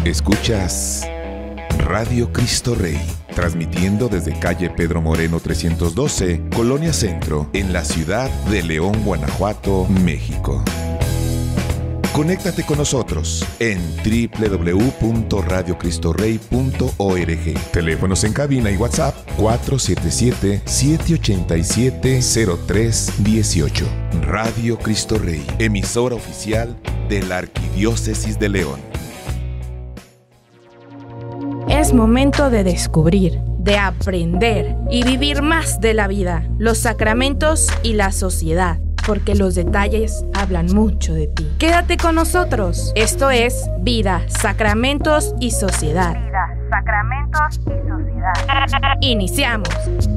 Escuchas Radio Cristo Rey, transmitiendo desde calle Pedro Moreno 312, Colonia Centro, en la ciudad de León, Guanajuato, México. Conéctate con nosotros en www.radiocristorey.org. Teléfonos en cabina y WhatsApp 477-787-0318. Radio Cristo Rey, emisora oficial de la Arquidiócesis de León. Es momento de descubrir, de aprender y vivir más de la vida, los sacramentos y la sociedad, porque los detalles hablan mucho de ti. Quédate con nosotros. Esto es Vida, Sacramentos y Sociedad. Vida, Sacramentos y Sociedad. Iniciamos.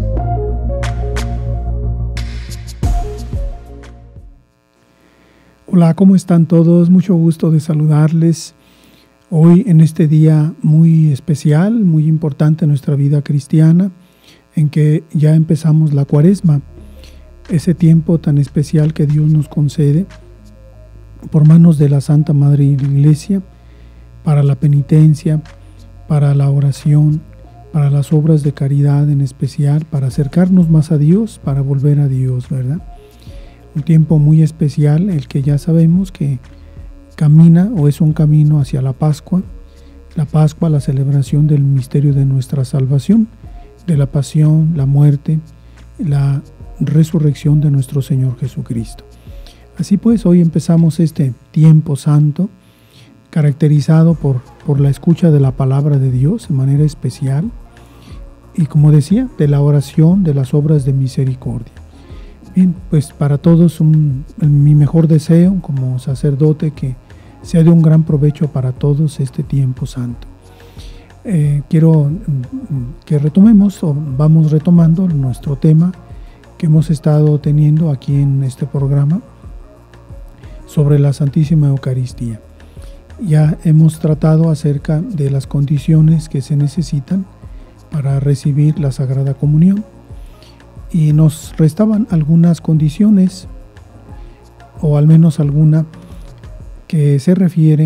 Hola, ¿cómo están todos? Mucho gusto de saludarles hoy en este día muy especial, muy importante en nuestra vida cristiana, en que ya empezamos la Cuaresma, ese tiempo tan especial que Dios nos concede por manos de la Santa Madre Iglesia para la penitencia, para la oración, para las obras de caridad en especial, para acercarnos más a Dios, para volver a Dios, ¿verdad? Un tiempo muy especial, el que ya sabemos que camina o es un camino hacia la Pascua, la celebración del misterio de nuestra salvación, de la pasión, la muerte, la resurrección de nuestro Señor Jesucristo. Así pues, hoy empezamos este tiempo santo, caracterizado por la escucha de la palabra de Dios de manera especial, y como decía, de la oración, de las obras de misericordia. Bien, pues para todos mi mejor deseo como sacerdote, que sea de un gran provecho para todos este tiempo santo. Quiero que retomemos, o vamos retomando nuestro tema que hemos estado teniendo aquí en este programa sobre la Santísima Eucaristía. Ya hemos tratado acerca de las condiciones que se necesitan para recibir la Sagrada Comunión, y nos restaban algunas condiciones, o al menos alguna, que se refiere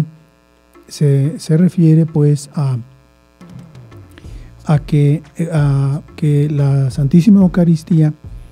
pues a que la Santísima Eucaristía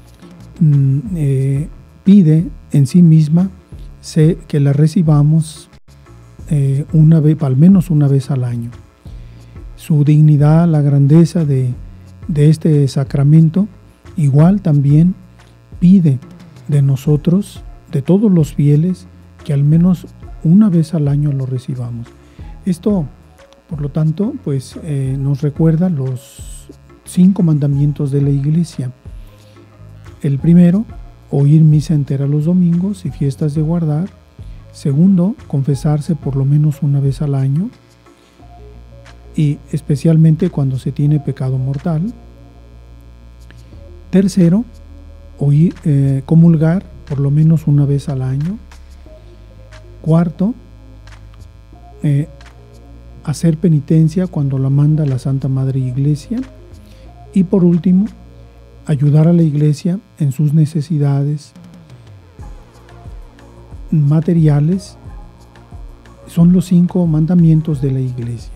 pide en sí misma que la recibamos una vez, al menos una vez al año. Su dignidad, la grandeza de este sacramento, igual también pide de nosotros, de todos los fieles, que al menos una vez al año lo recibamos. Esto, por lo tanto, pues nos recuerda los 5 mandamientos de la Iglesia. El primero, oír misa entera los domingos y fiestas de guardar. Segundo, confesarse por lo menos una vez al año, y especialmente cuando se tiene pecado mortal. Tercero, comulgar por lo menos una vez al año. Cuarto, hacer penitencia cuando la manda la Santa Madre Iglesia. Y por último, ayudar a la Iglesia en sus necesidades materiales. Son los 5 mandamientos de la Iglesia.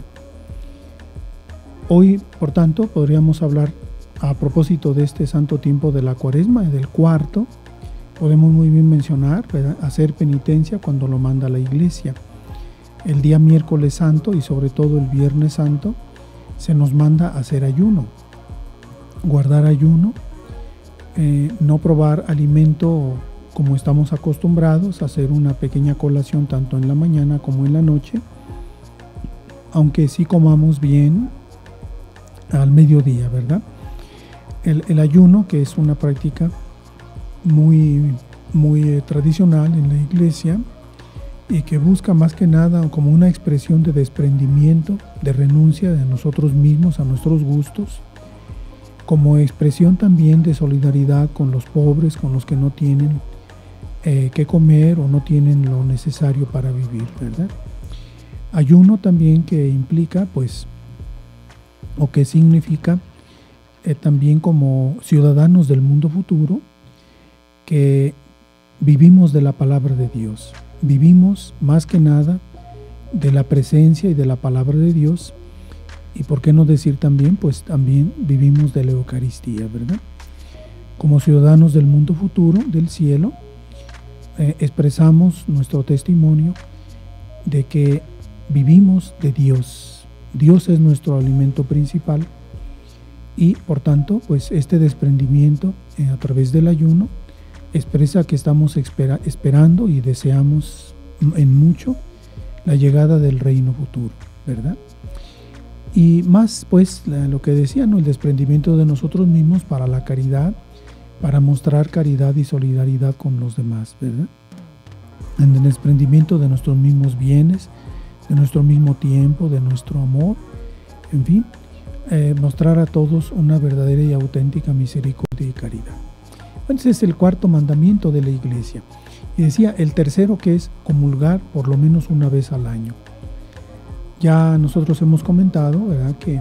Hoy, por tanto, podríamos hablar a propósito de este santo tiempo de la Cuaresma, del cuarto. Podemos muy bien mencionar, ¿verdad?, hacer penitencia cuando lo manda la Iglesia. El día miércoles santo y sobre todo el viernes santo se nos manda hacer ayuno, guardar ayuno, no probar alimento como estamos acostumbrados, hacer una pequeña colación tanto en la mañana como en la noche, aunque sí comamos bien al mediodía, ¿verdad? El ayuno, que es una práctica muy tradicional en la Iglesia, y que busca más que nada como una expresión de desprendimiento, de renuncia de nosotros mismos a nuestros gustos, como expresión también de solidaridad con los pobres, con los que no tienen que comer o no tienen lo necesario para vivir, ¿verdad? Ayuno también que implica, pues, o que significa también como ciudadanos del mundo futuro, que vivimos de la palabra de Dios. Vivimos más que nada de la presencia y de la palabra de Dios, y por qué no decir también, pues también vivimos de la Eucaristía, ¿verdad? Como ciudadanos del mundo futuro, del cielo, expresamos nuestro testimonio de que vivimos de Dios. Dios es nuestro alimento principal y por tanto, pues este desprendimiento a través del ayuno expresa que estamos esperando y deseamos en mucho la llegada del reino futuro, ¿verdad? Y más, pues, lo que decía, ¿no? El desprendimiento de nosotros mismos para la caridad, para mostrar caridad y solidaridad con los demás, ¿verdad? En el desprendimiento de nuestros mismos bienes, de nuestro mismo tiempo, de nuestro amor, en fin, mostrar a todos una verdadera y auténtica misericordia y caridad. Ese es el cuarto mandamiento de la Iglesia. Y decía el tercero, que es comulgar por lo menos una vez al año. Ya nosotros hemos comentado, ¿verdad?, que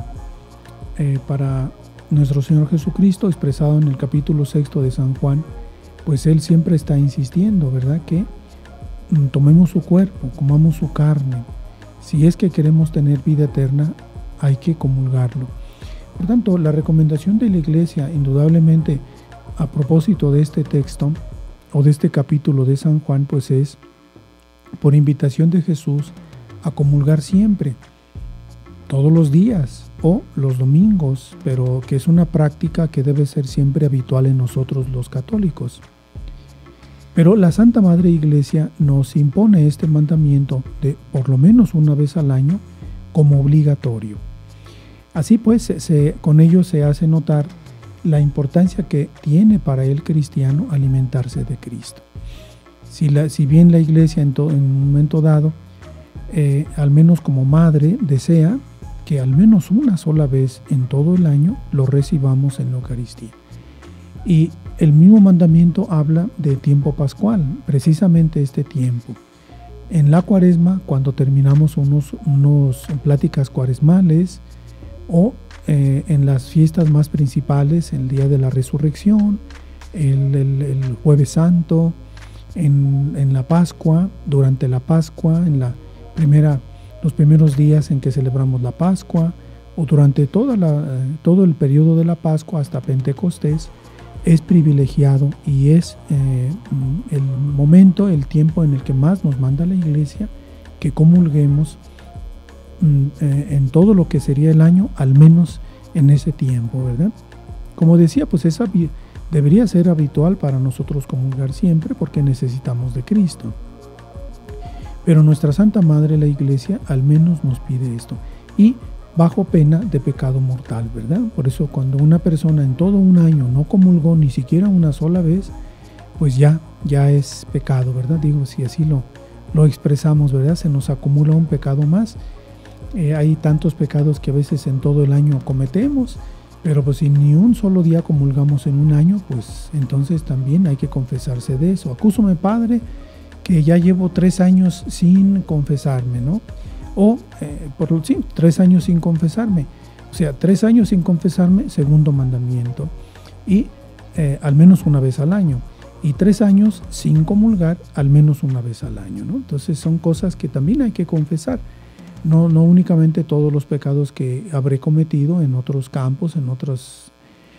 para nuestro Señor Jesucristo, expresado en el capítulo 6 de San Juan, pues Él siempre está insistiendo, ¿verdad?, que tomemos su cuerpo, comamos su carne. Si es que queremos tener vida eterna, hay que comulgarlo. Por tanto, la recomendación de la Iglesia, indudablemente, a propósito de este texto o de este capítulo de San Juan, pues es, por invitación de Jesús, a comulgar siempre, todos los días o los domingos, pero que es una práctica que debe ser siempre habitual en nosotros los católicos. Pero la Santa Madre Iglesia nos impone este mandamiento de por lo menos una vez al año como obligatorio. Así pues, con ello se hace notar la importancia que tiene para el cristiano alimentarse de Cristo. Si bien la Iglesia en un momento dado, al menos como madre, desea que al menos una sola vez en todo el año lo recibamos en la Eucaristía. Y el mismo mandamiento habla de tiempo pascual, precisamente este tiempo. En la Cuaresma, cuando terminamos unos pláticas cuaresmales, o en las fiestas más principales, el día de la Resurrección, el Jueves Santo, en la Pascua, durante la Pascua, en los primeros días en que celebramos la Pascua, o durante todo el periodo de la Pascua hasta Pentecostés, es privilegiado y es el momento, el tiempo en el que más nos manda la Iglesia que comulguemos en todo lo que sería el año, al menos en ese tiempo, ¿verdad? Como decía, pues debería ser habitual para nosotros comulgar siempre porque necesitamos de Cristo. Pero nuestra Santa Madre, la Iglesia, al menos nos pide esto. Y bajo pena de pecado mortal, ¿verdad? Por eso cuando una persona en todo un año no comulgó ni siquiera una sola vez, pues ya es pecado, ¿verdad? Digo, si así lo expresamos, ¿verdad? Se nos acumula un pecado más. Hay tantos pecados que a veces en todo el año cometemos, pero pues si ni un solo día comulgamos en un año, pues entonces también hay que confesarse de eso. Acúsome, Padre, que ya llevo 3 años sin confesarme, ¿no? O, 3 años sin confesarme. O sea, 3 años sin confesarme, segundo mandamiento. Y al menos una vez al año. Y 3 años sin comulgar, al menos una vez al año, ¿no? Entonces son cosas que también hay que confesar. No únicamente todos los pecados que habré cometido en otros campos, en otros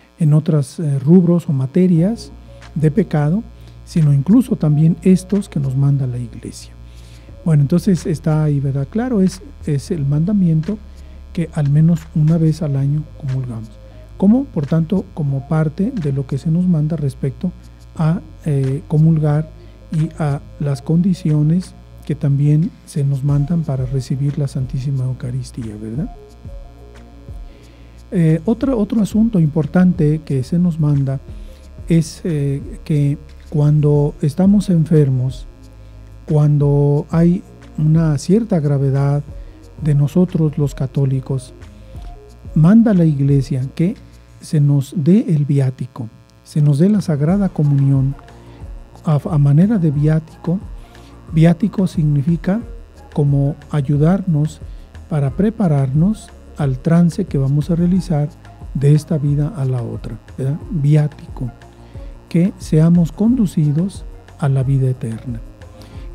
rubros o materias de pecado, sino incluso también estos que nos manda la Iglesia. Bueno, entonces está ahí, ¿verdad? Claro, es el mandamiento que al menos una vez al año comulgamos. Por tanto, como parte de lo que se nos manda respecto a comulgar y a las condiciones que también se nos mandan para recibir la Santísima Eucaristía, ¿verdad? Otro asunto importante que se nos manda es que cuando estamos enfermos, cuando hay una cierta gravedad de nosotros los católicos, manda la Iglesia que se nos dé el viático, se nos dé la Sagrada Comunión a manera de viático. Viático significa como ayudarnos para prepararnos al trance que vamos a realizar de esta vida a la otra, ¿verdad? Viático, que seamos conducidos a la vida eterna.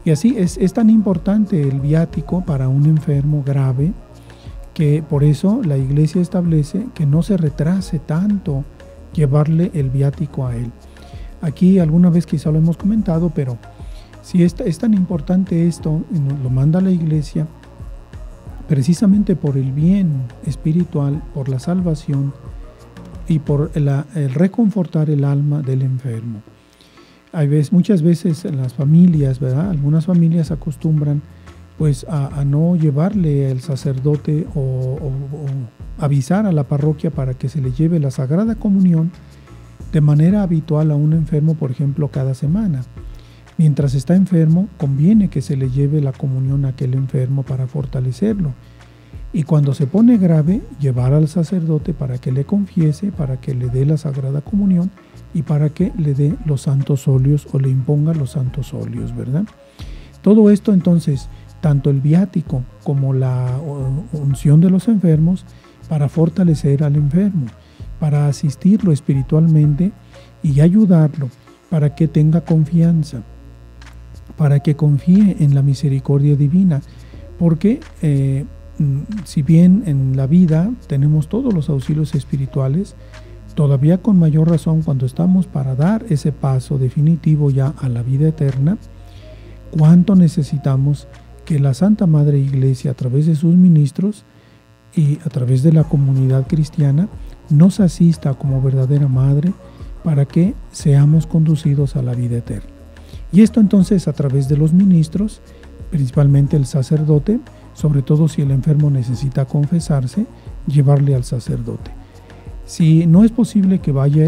Y así es tan importante el viático para un enfermo grave, que por eso la Iglesia establece que no se retrase tanto llevarle el viático a él. Aquí alguna vez quizá lo hemos comentado, pero si es tan importante esto, lo manda la Iglesia precisamente por el bien espiritual, por la salvación y por el reconfortar el alma del enfermo. Muchas veces en las familias, ¿verdad? Algunas familias acostumbran pues a no llevarle al sacerdote o avisar a la parroquia para que se le lleve la Sagrada Comunión de manera habitual a un enfermo, por ejemplo, cada semana. Mientras está enfermo, conviene que se le lleve la comunión a aquel enfermo para fortalecerlo. Y cuando se pone grave, llevar al sacerdote para que le confiese, para que le dé la Sagrada Comunión y para que le dé los santos óleos o le imponga los santos óleos, ¿verdad? Todo esto entonces, tanto el viático como la unción de los enfermos, para fortalecer al enfermo, para asistirlo espiritualmente y ayudarlo, para que tenga confianza, para que confíe en la misericordia divina, porque si bien en la vida tenemos todos los auxilios espirituales, todavía con mayor razón cuando estamos para dar ese paso definitivo ya a la vida eterna, cuánto necesitamos que la Santa Madre Iglesia, a través de sus ministros y a través de la comunidad cristiana, nos asista como verdadera Madre para que seamos conducidos a la vida eterna. Y esto entonces a través de los ministros, principalmente el sacerdote, sobre todo si el enfermo necesita confesarse, llevarle al sacerdote. Si no es posible que vaya,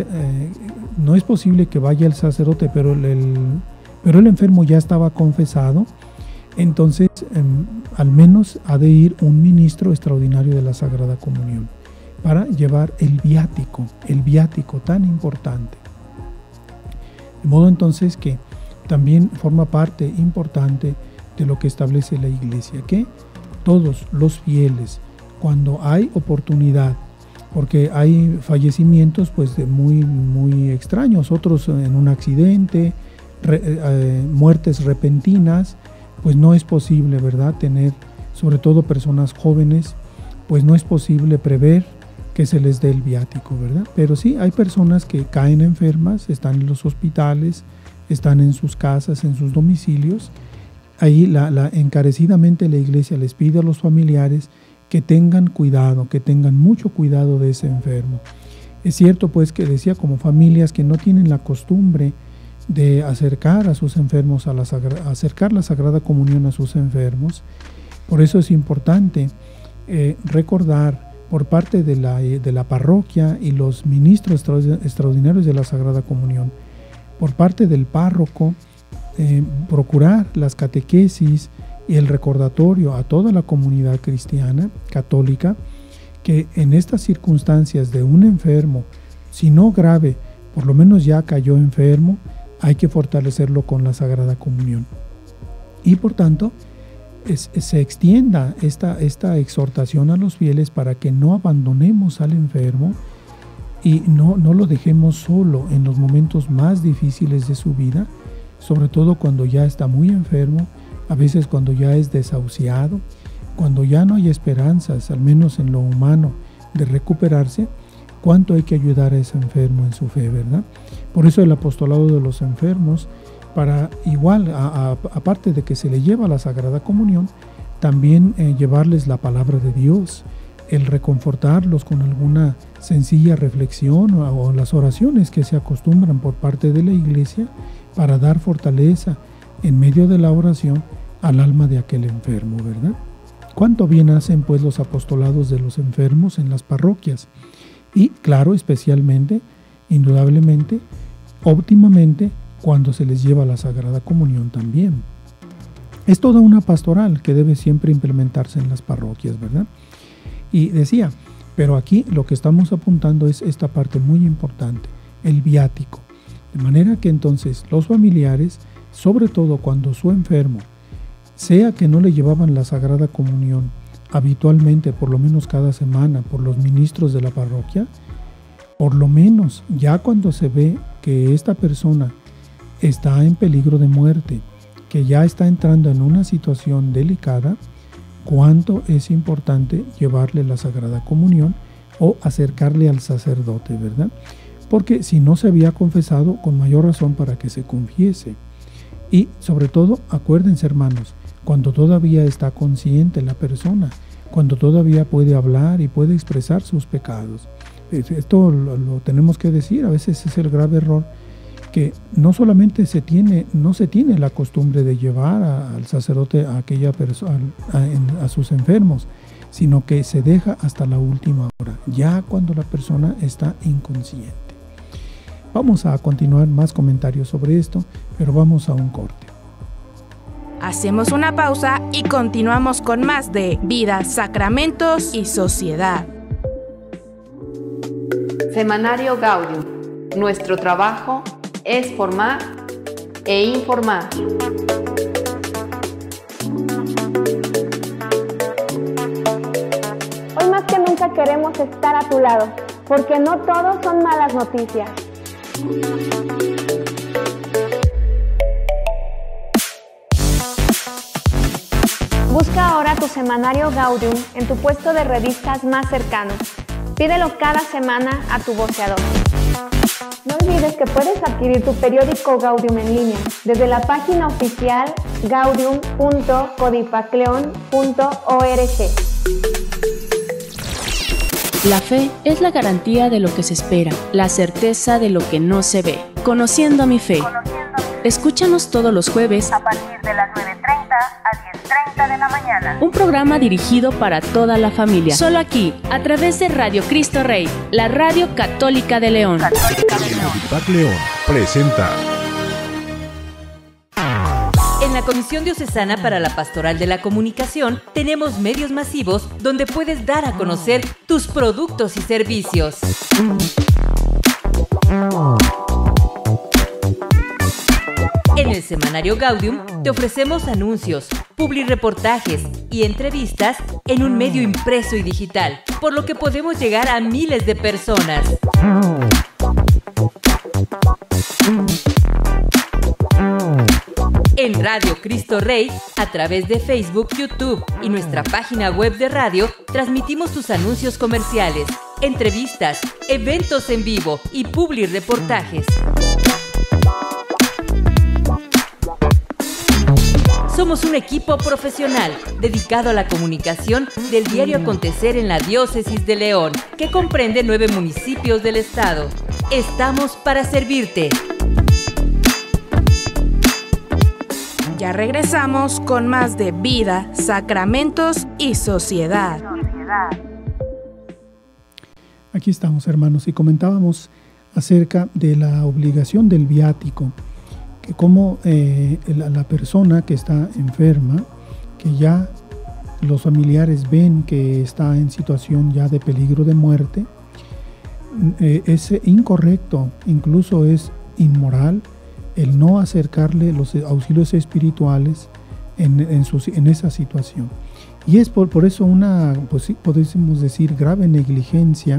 el sacerdote, pero el enfermo ya estaba confesado, entonces al menos ha de ir un ministro extraordinario de la Sagrada Comunión para llevar el viático tan importante. De modo entonces que también forma parte importante de lo que establece la Iglesia, que todos los fieles, cuando hay oportunidad, porque hay fallecimientos pues muy extraños, otros en un accidente, muertes repentinas, pues no es posible, ¿verdad?, tener, sobre todo personas jóvenes, pues no es posible prever que se les dé el viático, ¿verdad? Pero sí hay personas que caen enfermas, están en los hospitales, están en sus casas, en sus domicilios. Ahí encarecidamente la Iglesia les pide a los familiares que tengan cuidado, que tengan mucho cuidado de ese enfermo. Es cierto pues que decía, como familias que no tienen la costumbre de acercar a sus enfermos, acercar la Sagrada Comunión a sus enfermos. Por eso es importante recordar por parte de la parroquia y los ministros extraordinarios de la Sagrada Comunión, por parte del párroco, procurar las catequesis y el recordatorio a toda la comunidad cristiana, católica, que en estas circunstancias de un enfermo, si no grave, por lo menos ya cayó enfermo, hay que fortalecerlo con la Sagrada Comunión. Y por tanto, se extienda esta exhortación a los fieles para que no abandonemos al enfermo y no lo dejemos solo en los momentos más difíciles de su vida, sobre todo cuando ya está muy enfermo, a veces cuando ya es desahuciado, cuando ya no hay esperanzas, al menos en lo humano, de recuperarse. Cuánto hay que ayudar a ese enfermo en su fe, ¿verdad? Por eso el apostolado de los enfermos, para igual, aparte de que se le lleva la Sagrada Comunión, también llevarles la palabra de Dios, el reconfortarlos con alguna sencilla reflexión o las oraciones que se acostumbran por parte de la Iglesia para dar fortaleza en medio de la oración al alma de aquel enfermo, ¿verdad? Cuánto bien hacen pues los apostolados de los enfermos en las parroquias. Y claro, especialmente, indudablemente, óptimamente, cuando se les lleva la Sagrada Comunión también. Es toda una pastoral que debe siempre implementarse en las parroquias, ¿verdad? Y decía, pero aquí lo que estamos apuntando es esta parte muy importante, el viático. De manera que entonces los familiares, sobre todo cuando su enfermo, sea que no le llevaban la Sagrada Comunión habitualmente, por lo menos cada semana, por los ministros de la parroquia, por lo menos ya cuando se ve que esta persona está en peligro de muerte, que ya está entrando en una situación delicada, cuánto es importante llevarle la Sagrada Comunión o acercarle al sacerdote, ¿verdad? Porque si no se había confesado, con mayor razón para que se confiese. Y sobre todo, acuérdense, hermanos, cuando todavía está consciente la persona, cuando todavía puede hablar y puede expresar sus pecados. Esto lo tenemos que decir, a veces es el grave error, que no solamente no se tiene la costumbre de llevar al sacerdote a aquella persona, a sus enfermos, sino que se deja hasta la última hora, ya cuando la persona está inconsciente. Vamos a continuar más comentarios sobre esto, pero vamos a un corte. Hacemos una pausa y continuamos con más de Vida, Sacramentos y Sociedad. Semanario Gaudium. Nuestro trabajo es formar e informar. Hoy más que nunca queremos estar a tu lado, porque no todos son malas noticias. Busca ahora tu semanario Gaudium en tu puesto de revistas más cercano. Pídelo cada semana a tu voceador. No olvides que puedes adquirir tu periódico Gaudium en línea desde la página oficial gaudium.codipacleon.org. La fe es la garantía de lo que se espera, la certeza de lo que no se ve. Conociendo a mi fe. Escúchanos todos los jueves a partir de las 9:30 a 10:30 de la mañana. Un programa dirigido para toda la familia. Solo aquí, a través de Radio Cristo Rey, la radio católica de León. Codipac León presenta. En la Comisión Diocesana para la Pastoral de la Comunicación tenemos medios masivos donde puedes dar a conocer tus productos y servicios. En el Semanario Gaudium te ofrecemos anuncios, publireportajes y entrevistas en un medio impreso y digital, por lo que podemos llegar a miles de personas. En Radio Cristo Rey, a través de Facebook, YouTube y nuestra página web de radio, transmitimos tus anuncios comerciales, entrevistas, eventos en vivo y publireportajes. Somos un equipo profesional dedicado a la comunicación del diario acontecer en la Diócesis de León, que comprende 9 municipios del estado. Estamos para servirte. Ya regresamos con más de Vida, Sacramentos y Sociedad. Aquí estamos, hermanos, y comentábamos acerca de la obligación del viático, que como la persona que está enferma, que ya los familiares ven que está en situación ya de peligro de muerte, es incorrecto, incluso es inmoral el no acercarle los auxilios espirituales en esa situación. Y es por eso una, pues, podemos decir, grave negligencia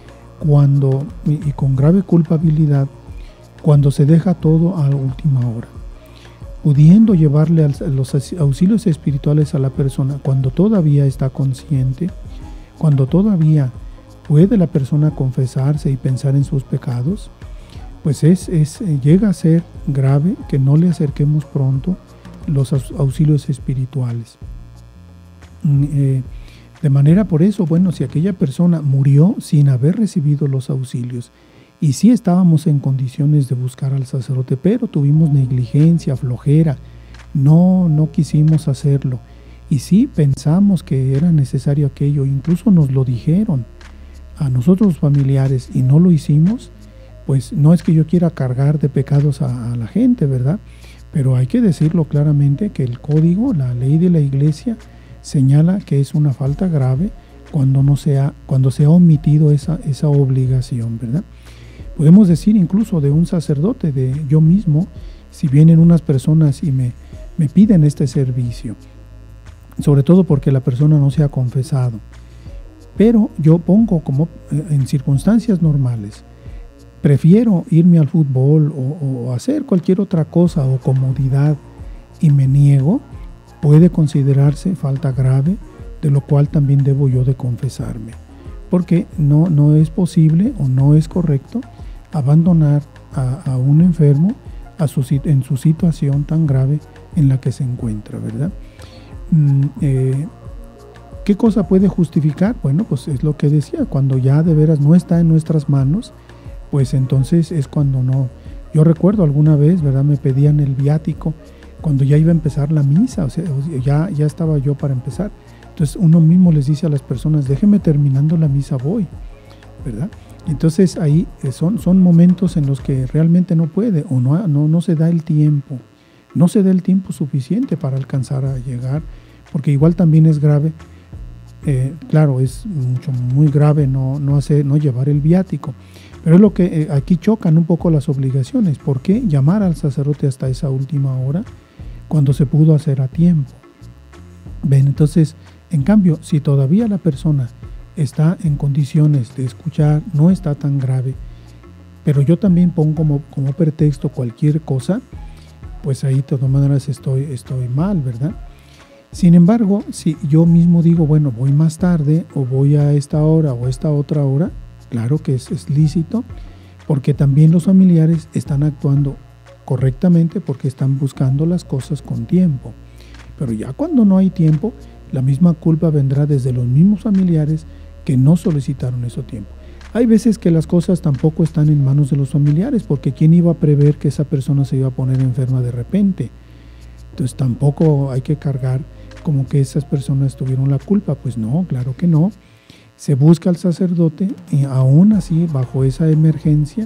y con grave culpabilidad cuando se deja todo a la última hora, pudiendo llevarle los auxilios espirituales a la persona cuando todavía está consciente, cuando todavía puede la persona confesarse y pensar en sus pecados, pues llega a ser grave que no le acerquemos pronto los auxilios espirituales. De manera por eso, bueno, si aquella persona murió sin haber recibido los auxilios, y sí estábamos en condiciones de buscar al sacerdote, pero tuvimos negligencia, flojera, no quisimos hacerlo. Y sí pensamos que era necesario aquello, incluso nos lo dijeron a nosotros los familiares y no lo hicimos, pues no es que yo quiera cargar de pecados a la gente, ¿verdad? Pero hay que decirlo claramente que el código, la ley de la Iglesia, señala que es una falta grave cuando se ha omitido esa obligación, ¿verdad? Podemos decir incluso de un sacerdote, de yo mismo, si vienen unas personas y me piden este servicio, sobre todo porque la persona no se ha confesado, pero yo pongo como en circunstancias normales, prefiero irme al fútbol o hacer cualquier otra cosa o comodidad y me niego, puede considerarse falta grave, de lo cual también debo yo de confesarme, porque no es posible o no es correcto abandonar a un enfermo en su situación tan grave en la que se encuentra, ¿verdad? ¿Qué cosa puede justificar? Bueno, pues es lo que decía, cuando ya de veras no está en nuestras manos, pues entonces es cuando no. Yo recuerdo alguna vez, ¿verdad? Me pedían el viático cuando ya iba a empezar la misa, o sea, ya estaba yo para empezar. Entonces uno mismo les dice a las personas, déjenme terminando la misa voy, ¿verdad? Entonces ahí son momentos en los que realmente no puede o no se da el tiempo. No se da el tiempo suficiente para alcanzar a llegar, porque igual también es grave, claro, es muy grave no llevar el viático, pero es lo que aquí chocan un poco las obligaciones. ¿Por qué llamar al sacerdote hasta esa última hora cuando se pudo hacer a tiempo? Ven, entonces, en cambio, si todavía la persona está en condiciones de escuchar, no está tan grave, pero yo también pongo como pretexto cualquier cosa, pues ahí de todas maneras estoy mal, ¿verdad? Sin embargo, si yo mismo digo, bueno, voy más tarde, o voy a esta hora o a esta otra hora, claro que es lícito, porque también los familiares están actuando correctamente porque están buscando las cosas con tiempo. Pero ya cuando no hay tiempo, la misma culpa vendrá desde los mismos familiares que no solicitaron ese tiempo. Hay veces que las cosas tampoco están en manos de los familiares, porque ¿quién iba a prever que esa persona se iba a poner enferma de repente? Entonces tampoco hay que cargar como que esas personas tuvieron la culpa. Pues no, claro que no. Se busca al sacerdote, y aún así, bajo esa emergencia,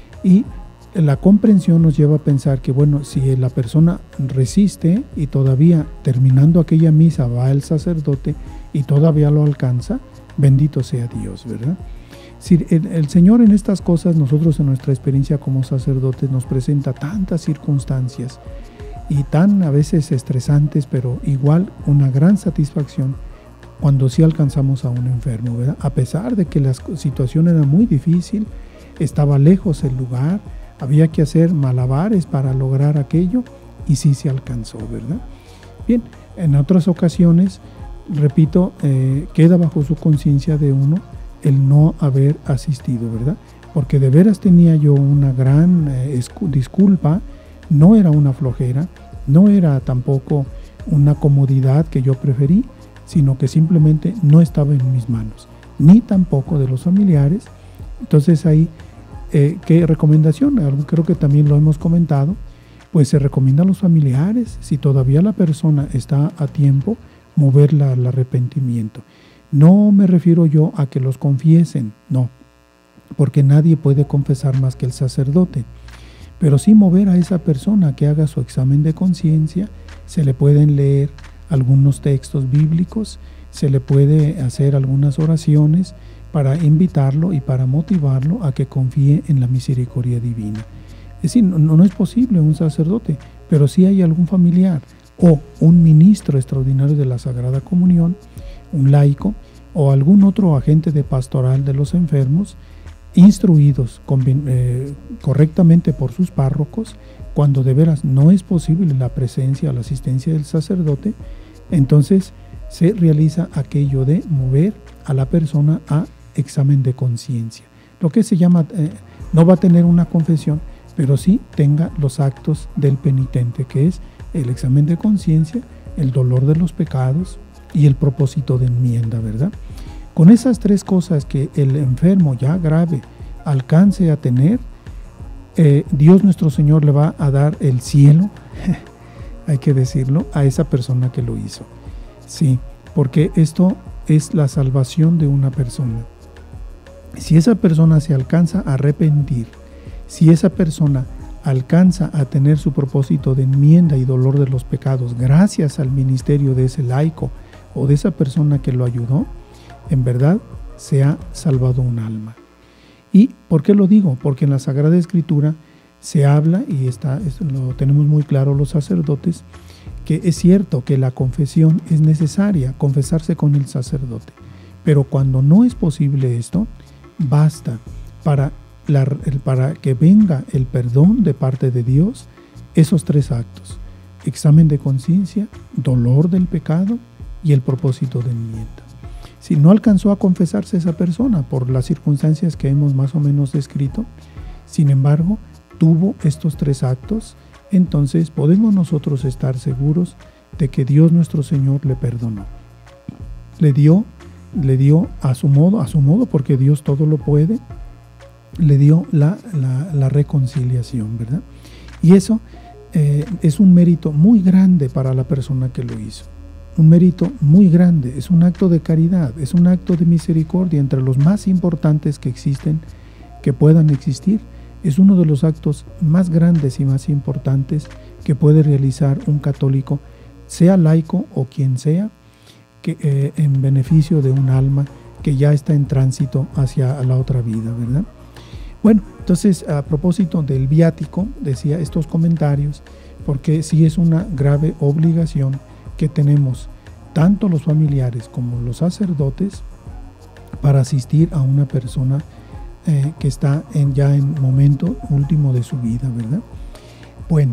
y la comprensión nos lleva a pensar que, bueno, si la persona resiste y todavía terminando aquella misa va el sacerdote y todavía lo alcanza, bendito sea Dios, ¿verdad? Si el Señor en estas cosas, nosotros en nuestra experiencia como sacerdotes nos presenta tantas circunstancias y tan a veces estresantes, pero igual una gran satisfacción cuando sí alcanzamos a un enfermo, ¿verdad? A pesar de que la situación era muy difícil, estaba lejos el lugar, había que hacer malabares para lograr aquello y sí se alcanzó, ¿verdad? Bien, en otras ocasiones, repito, queda bajo su conciencia de uno el no haber asistido, ¿verdad? Porque de veras tenía yo una gran disculpa, no era una flojera, no era tampoco una comodidad que yo preferí, sino que simplemente no estaba en mis manos, ni tampoco de los familiares. Entonces ahí, ¿qué recomendación? Creo que también lo hemos comentado, pues se recomienda a los familiares, si todavía la persona está a tiempo, moverla al arrepentimiento. No me refiero yo a que los confiesen, no, porque nadie puede confesar más que el sacerdote, pero sí mover a esa persona que haga su examen de conciencia. Se le pueden leer algunos textos bíblicos, se le puede hacer algunas oraciones para invitarlo y para motivarlo a que confíe en la misericordia divina. Es decir, no es posible un sacerdote, pero sí hay algún familiar o un ministro extraordinario de la Sagrada Comunión, un laico o algún otro agente de pastoral de los enfermos, instruidos correctamente por sus párrocos. Cuando de veras no es posible la presencia o la asistencia del sacerdote, entonces se realiza aquello de mover a la persona a examen de conciencia. Lo que se llama, no va a tener una confesión, pero sí tenga los actos del penitente, que es el examen de conciencia, el dolor de los pecados y el propósito de enmienda, ¿verdad? Con esas tres cosas que el enfermo ya grave alcance a tener, Dios nuestro Señor le va a dar el cielo, hay que decirlo, a esa persona que lo hizo. Sí, porque esto es la salvación de una persona. Si esa persona se alcanza a arrepentir, si esa persona alcanza a tener su propósito de enmienda y dolor de los pecados gracias al ministerio de ese laico o de esa persona que lo ayudó, en verdad se ha salvado un alma. ¿Y por qué lo digo? Porque en la Sagrada Escritura se habla, y esto lo tenemos muy claro los sacerdotes, que es cierto que la confesión es necesaria, confesarse con el sacerdote, pero cuando no es posible esto, basta para que venga el perdón de parte de Dios, esos tres actos: examen de conciencia, dolor del pecado y el propósito de enmienda. Si no alcanzó a confesarse esa persona por las circunstancias que hemos más o menos descrito, sin embargo, tuvo estos 3 actos, entonces podemos nosotros estar seguros de que Dios nuestro Señor le perdonó. Le dio a su modo, porque Dios todo lo puede, le dio la reconciliación, ¿verdad? Y eso es un mérito muy grande para la persona que lo hizo. Un mérito muy grande, es un acto de caridad, es un acto de misericordia entre los más importantes que existen, que puedan existir. Es uno de los actos más grandes y más importantes que puede realizar un católico, sea laico o quien sea, que en beneficio de un alma que ya está en tránsito hacia la otra vida, ¿verdad? Bueno, entonces a propósito del viático, decía estos comentarios, porque sí es una grave obligación que tenemos tanto los familiares como los sacerdotes para asistir a una persona que está ya en momento último de su vida, ¿verdad? Bueno,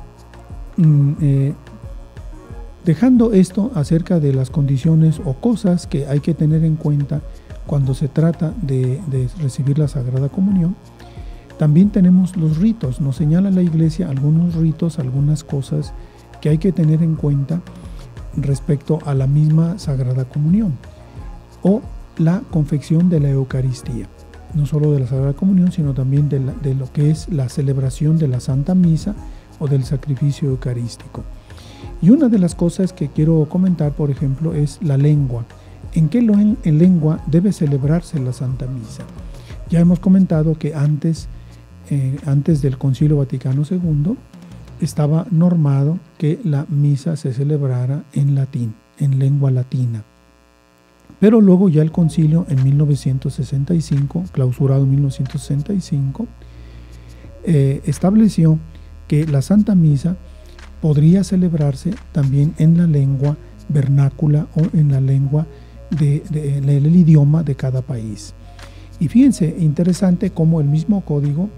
dejando esto acerca de las condiciones o cosas que hay que tener en cuenta cuando se trata de recibir la Sagrada Comunión, también tenemos los ritos. Nos señala la Iglesia algunos ritos, algunas cosas que hay que tener en cuenta respecto a la misma Sagrada Comunión o la confección de la Eucaristía. No solo de la Sagrada Comunión, sino también de lo que es la celebración de la Santa Misa o del sacrificio eucarístico. Y una de las cosas que quiero comentar, por ejemplo, es la lengua. ¿En qué lengua debe celebrarse la Santa Misa? Ya hemos comentado que antes del Concilio Vaticano II estaba normado que la misa se celebrara en latín, en lengua latina. Pero luego ya el concilio en 1965, clausurado en 1965, estableció que la Santa Misa podría celebrarse también en la lengua vernácula o en la lengua del idioma de cada país. Y fíjense, interesante cómo el mismo código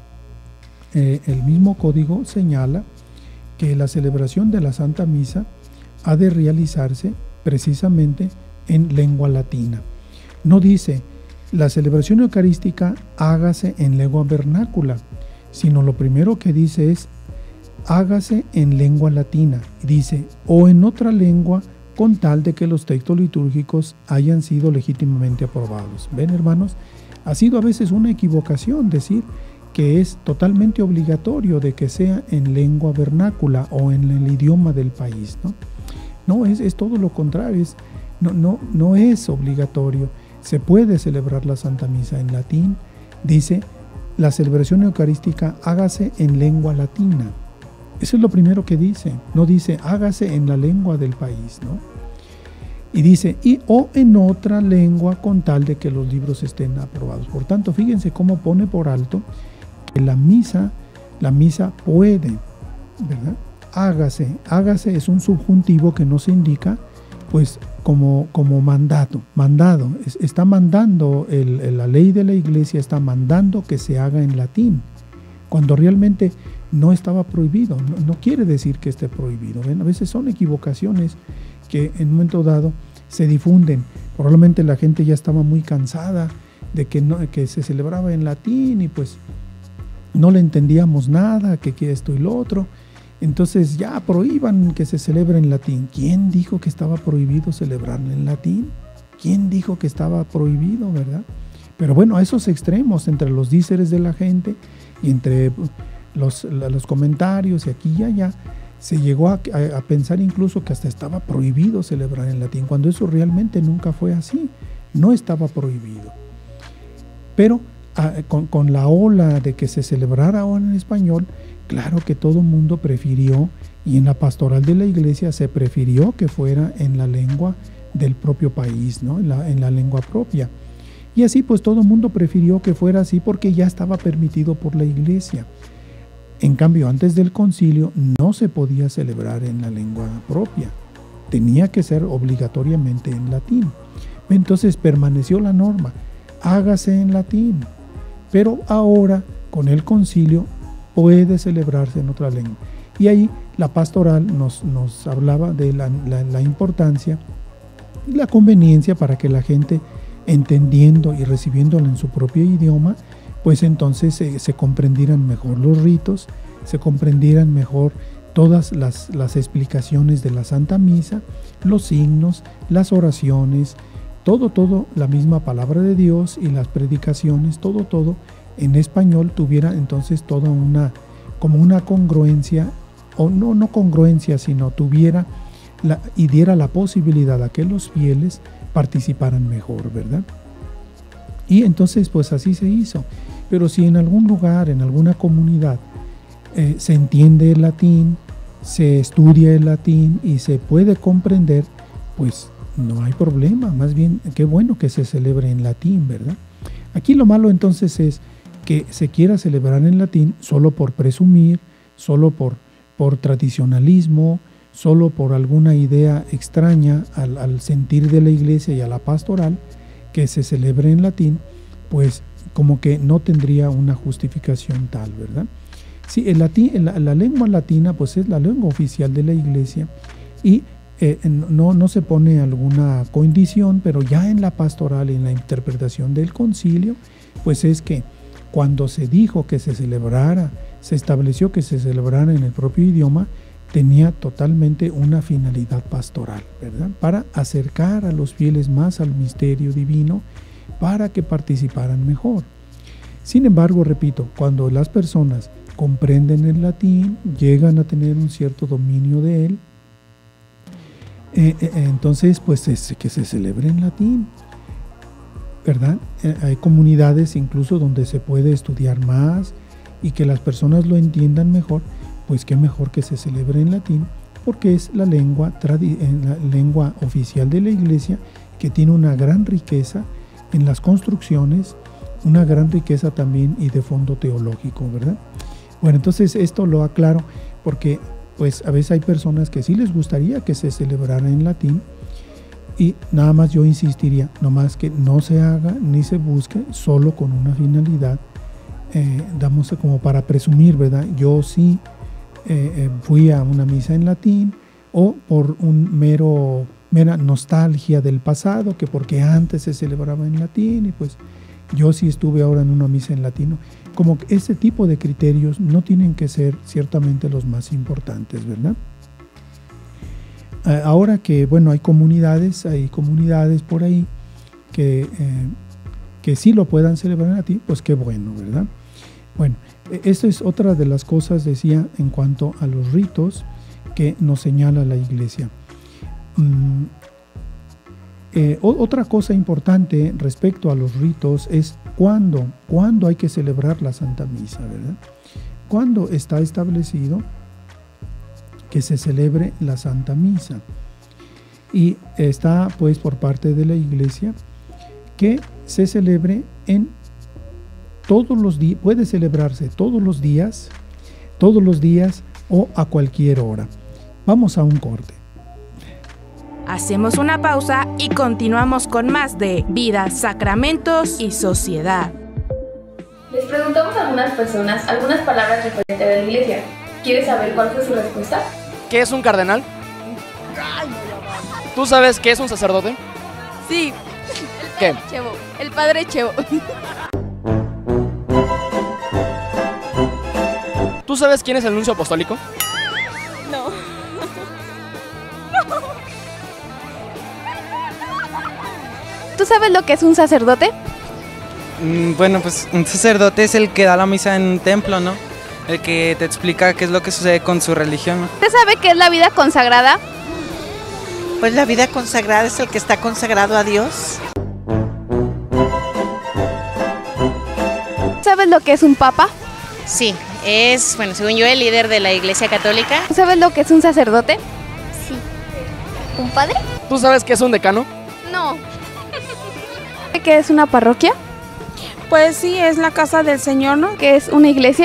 señala que la celebración de la Santa Misa ha de realizarse precisamente en lengua latina. No dice la celebración eucarística hágase en lengua vernácula, sino lo primero que dice es hágase en lengua latina. Dice o en otra lengua con tal de que los textos litúrgicos hayan sido legítimamente aprobados. ¿Ven, hermanos? Ha sido a veces una equivocación decir que es totalmente obligatorio de que sea en lengua vernácula o en el idioma del país, ¿no? No, es todo lo contrario, no es obligatorio. Se puede celebrar la Santa Misa en latín. Dice, la celebración eucarística hágase en lengua latina. Eso es lo primero que dice. No dice, hágase en la lengua del país, ¿no? Y dice, o en otra lengua con tal de que los libros estén aprobados. Por tanto, fíjense cómo pone por alto que la misa puede, ¿verdad? Hágase es un subjuntivo que nos indica, pues, como mandado. Está mandando, la ley de la Iglesia está mandando que se haga en latín, cuando realmente no estaba prohibido. No quiere decir que esté prohibido. ¿Ven? A veces son equivocaciones que en un momento dado se difunden. Probablemente la gente ya estaba muy cansada de que se celebraba en latín y pues no le entendíamos nada, que esto y lo otro. Entonces ya prohíban que se celebre en latín. ¿Quién dijo que estaba prohibido celebrar en latín? ¿Quién dijo que estaba prohibido, verdad? Pero bueno, a esos extremos, entre los díceres de la gente y entre los comentarios y aquí y allá, se llegó a pensar incluso que hasta estaba prohibido celebrar en latín, cuando eso realmente nunca fue así. No estaba prohibido. Pero con la ola de que se celebrara ahora en español, claro que todo el mundo prefirió, y en la pastoral de la Iglesia se prefirió que fuera en la lengua del propio país, ¿no? En la lengua propia. Y así pues todo el mundo prefirió que fuera así porque ya estaba permitido por la Iglesia. En cambio, antes del concilio no se podía celebrar en la lengua propia. Tenía que ser obligatoriamente en latín. Entonces permaneció la norma, hágase en latín. Pero ahora, con el concilio, puede celebrarse en otra lengua. Y ahí la pastoral nos hablaba de la importancia y la conveniencia para que la gente, entendiendo y recibiéndolo en su propio idioma, pues entonces se comprendieran mejor los ritos, se comprendieran mejor todas las explicaciones de la Santa Misa, los signos, las oraciones, todo, la misma palabra de Dios y las predicaciones, todo en español tuviera entonces toda como una congruencia, o no congruencia, sino tuviera y diera la posibilidad a que los fieles participaran mejor, ¿verdad? Y entonces pues así se hizo. Pero si en algún lugar, en alguna comunidad, se entiende el latín, se estudia el latín y se puede comprender, pues no hay problema, más bien qué bueno que se celebre en latín, ¿verdad? Aquí lo malo entonces es que se quiera celebrar en latín solo por presumir, solo por tradicionalismo, solo por alguna idea extraña al sentir de la iglesia y a la pastoral, que se celebre en latín, pues como que no tendría una justificación tal, ¿verdad? Sí, el latín, la lengua latina pues es la lengua oficial de la iglesia y no se pone alguna condición, pero ya en la pastoral y en la interpretación del concilio, pues es que cuando se dijo que se celebrara, se estableció que se celebrara en el propio idioma, tenía totalmente una finalidad pastoral, ¿verdad? Para acercar a los fieles más al misterio divino, para que participaran mejor. Sin embargo, repito, cuando las personas comprenden el latín, llegan a tener un cierto dominio de él, entonces pues que se celebre en latín, ¿verdad? Hay comunidades incluso donde se puede estudiar más y que las personas lo entiendan mejor, pues qué mejor que se celebre en latín, porque es la lengua oficial de la iglesia, que tiene una gran riqueza en las construcciones, una gran riqueza también y de fondo teológico, ¿verdad? Bueno, entonces esto lo aclaro porque pues a veces hay personas que sí les gustaría que se celebrara en latín, y nada más yo insistiría, no más que no se haga ni se busque solo con una finalidad, damos como para presumir, ¿verdad? Yo sí fui a una misa en latín, o por mera nostalgia del pasado, que porque antes se celebraba en latín y pues yo sí estuve ahora en una misa en latino. Como que ese tipo de criterios no tienen que ser ciertamente los más importantes, ¿verdad? Ahora que, bueno, hay comunidades por ahí que sí lo puedan celebrar en latín, pues qué bueno, ¿verdad? Bueno, esto es otra de las cosas, decía, en cuanto a los ritos que nos señala la iglesia. Otra cosa importante respecto a los ritos es cuándo hay que celebrar la Santa Misa, ¿verdad? ¿Cuándo está establecido que se celebre la Santa Misa? Y está pues por parte de la iglesia que se celebre en todos los días, puede celebrarse todos los días o a cualquier hora. Vamos a un corte. Hacemos una pausa y continuamos con más de Vida, Sacramentos y Sociedad. Les preguntamos a algunas personas algunas palabras referentes a la iglesia. ¿Quieres saber cuál fue su respuesta? ¿Qué es un cardenal? ¿Tú sabes qué es un sacerdote? Sí. ¿Qué? El padre Chevo. ¿Tú sabes quién es el nuncio apostólico? No. ¿Tú sabes lo que es un sacerdote? Bueno, pues un sacerdote es el que da la misa en un templo, ¿no? El que te explica qué es lo que sucede con su religión, ¿no? ¿Usted sabe qué es la vida consagrada? Pues la vida consagrada es el que está consagrado a Dios. ¿Sabes lo que es un papa? Sí, es, bueno, según yo, el líder de la Iglesia Católica. ¿Sabes lo que es un sacerdote? Sí. ¿Un padre? ¿Tú sabes qué es un decano? No. ¿Qué es una parroquia? Pues sí, es la casa del Señor, ¿no? ¿Qué es una iglesia?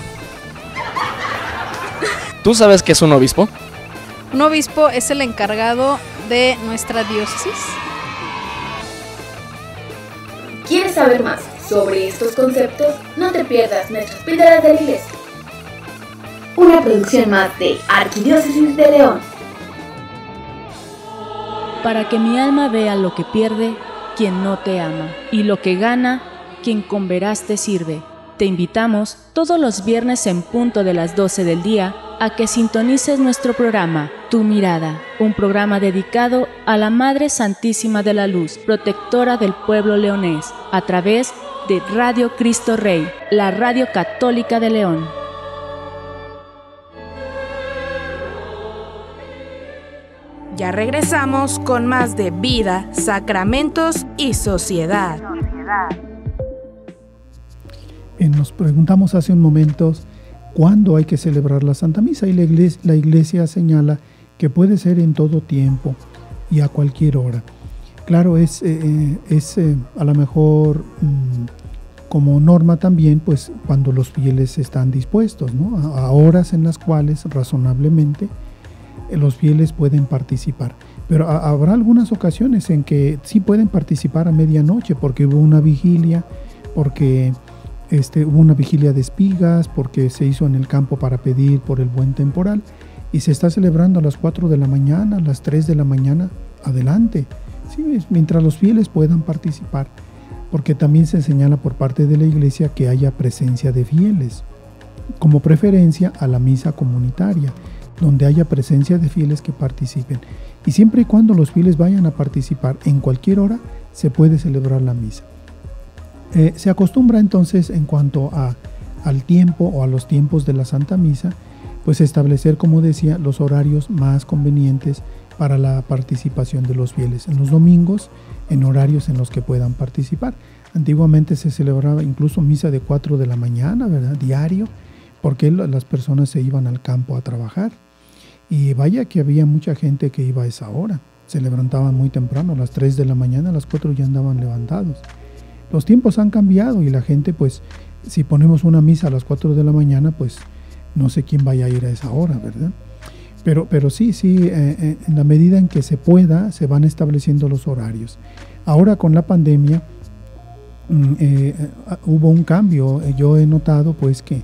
¿Tú sabes qué es un obispo? Un obispo es el encargado de nuestra diócesis. ¿Quieres saber más sobre estos conceptos? No te pierdas nuestras píldoras de la iglesia. una producción más de Arquidiócesis de León. Para que mi alma vea lo que pierde quien no te ama, y lo que gana quien con veras te sirve. Te invitamos todos los viernes en punto de las 12 del día a que sintonices nuestro programa Tu Mirada, un programa dedicado a la Madre Santísima de la Luz, protectora del pueblo leonés, a través de Radio Cristo Rey, la radio católica de León. Ya regresamos con más de vida, sacramentos y sociedad. Bien, nos preguntamos hace un momento cuándo hay que celebrar la Santa Misa, y la Iglesia señala que puede ser en todo tiempo y a cualquier hora. Claro, es a lo mejor como norma también, pues cuando los fieles están dispuestos, ¿no? A horas en las cuales razonablemente los fieles pueden participar. Pero habrá algunas ocasiones en que sí pueden participar a medianoche, porque hubo una vigilia, porque hubo una vigilia de espigas, porque se hizo en el campo para pedir por el buen temporal, y se está celebrando a las 4 de la mañana, a las 3 de la mañana, adelante, ¿sí? Mientras los fieles puedan participar, porque también se señala por parte de la Iglesia que haya presencia de fieles, como preferencia a la misa comunitaria, donde haya presencia de fieles que participen. Y siempre y cuando los fieles vayan a participar en cualquier hora, se puede celebrar la misa. Se acostumbra entonces, en cuanto al tiempo o a los tiempos de la Santa Misa, pues establecer, como decía, los horarios más convenientes para la participación de los fieles. En los domingos, en horarios en los que puedan participar. Antiguamente se celebraba incluso misa de 4 de la mañana, ¿verdad? Diario, porque las personas se iban al campo a trabajar. Y vaya que había mucha gente que iba a esa hora. Se levantaban muy temprano, a las 3 de la mañana, a las 4 ya andaban levantados. Los tiempos han cambiado y la gente, pues, si ponemos una misa a las 4 de la mañana, pues no sé quién vaya a ir a esa hora, ¿verdad? Pero sí, en la medida en que se pueda, se van estableciendo los horarios. Ahora con la pandemia hubo un cambio. Yo he notado, pues, que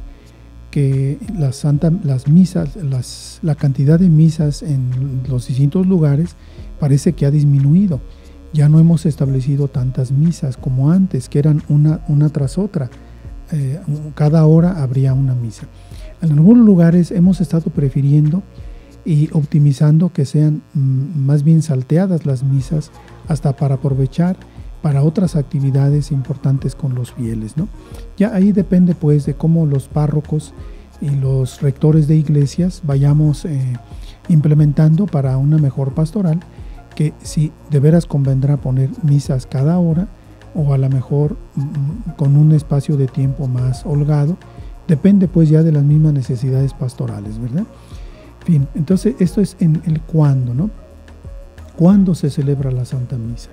las misas, la cantidad de misas en los distintos lugares parece que ha disminuido. Ya no hemos establecido tantas misas como antes, que eran una tras otra. Cada hora habría una misa. En algunos lugares hemos estado prefiriendo y optimizando que sean más bien salteadas las misas, hasta para aprovechar para otras actividades importantes con los fieles, ¿no? Ya ahí depende, pues, de cómo los párrocos y los rectores de iglesias vayamos implementando para una mejor pastoral, que si de veras convendrá poner misas cada hora, o a lo mejor con un espacio de tiempo más holgado, depende pues ya de las mismas necesidades pastorales, ¿verdad? En fin, entonces esto es en el cuándo, ¿no? ¿Cuándo se celebra la Santa Misa?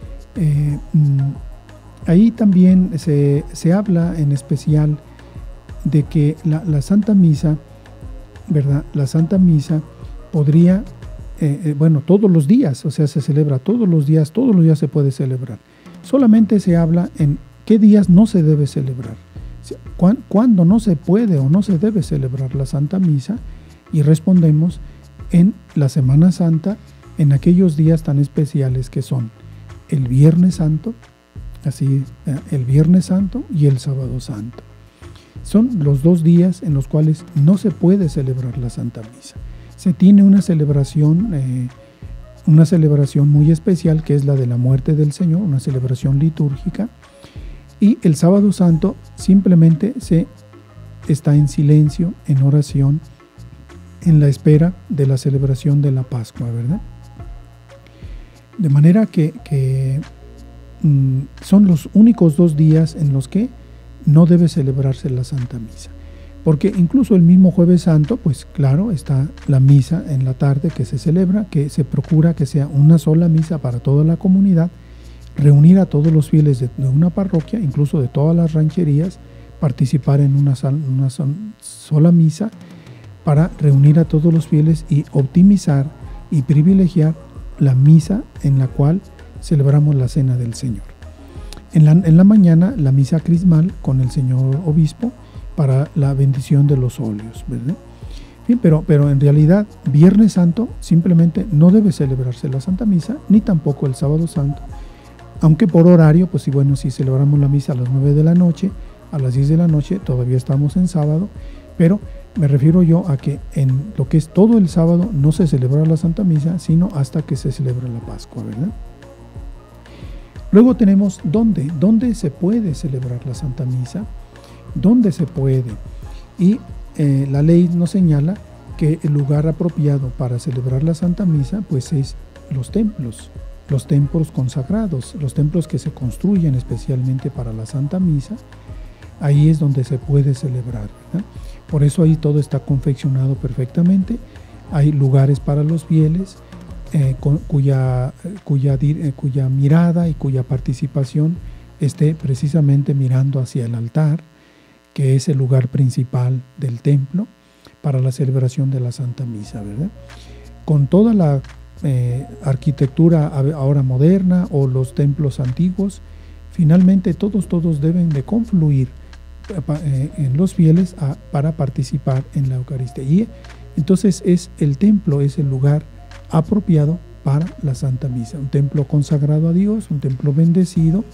Ahí también se habla en especial de que la Santa Misa, ¿verdad? La Santa Misa podría, todos los días, o sea, se celebra todos los días se puede celebrar. Solamente se habla en qué días no se debe celebrar, cuándo no se puede o no se debe celebrar la Santa Misa, y respondemos en la Semana Santa, en aquellos días tan especiales que son el Viernes Santo, el Viernes Santo y el Sábado Santo. Son los 2 días en los cuales no se puede celebrar la Santa Misa. Se tiene una celebración muy especial, que es la de la muerte del Señor, una celebración litúrgica, y el Sábado Santo simplemente se está en silencio, en oración, en la espera de la celebración de la Pascua, ¿verdad? De manera que son los únicos 2 días en los que no debe celebrarse la Santa Misa. Porque incluso el mismo Jueves Santo, pues claro, está la misa en la tarde que se celebra, que se procura que sea una sola misa para toda la comunidad, reunir a todos los fieles de una parroquia, incluso de todas las rancherías, participar en una sola misa, para reunir a todos los fieles y optimizar y privilegiar la misa en la cual celebramos la Cena del Señor. En la mañana, la misa crismal con el señor obispo para la bendición de los óleos, ¿verdad? Bien, pero en realidad Viernes Santo simplemente no debe celebrarse la Santa Misa, ni tampoco el Sábado Santo, aunque por horario, pues si celebramos la misa a las 9 de la noche, a las 10 de la noche, todavía estamos en sábado, pero me refiero yo a que en lo que es todo el sábado no se celebra la Santa Misa, sino hasta que se celebra la Pascua, ¿verdad? Luego tenemos ¿dónde se puede celebrar la Santa Misa? ¿Dónde se puede? Y la ley nos señala que el lugar apropiado para celebrar la Santa Misa pues es los templos consagrados, los templos que se construyen especialmente para la Santa Misa. Ahí es donde se puede celebrar, ¿verdad? Por eso ahí todo está confeccionado perfectamente. Hay lugares para los fieles cuya mirada y cuya participación esté precisamente mirando hacia el altar, que es el lugar principal del templo para la celebración de la Santa Misa, ¿verdad? Con toda la arquitectura ahora moderna o los templos antiguos, finalmente todos deben de confluir en los fieles para participar en la Eucaristía. Y entonces el templo es el lugar apropiado para la Santa Misa, un templo consagrado a Dios, un templo bendecido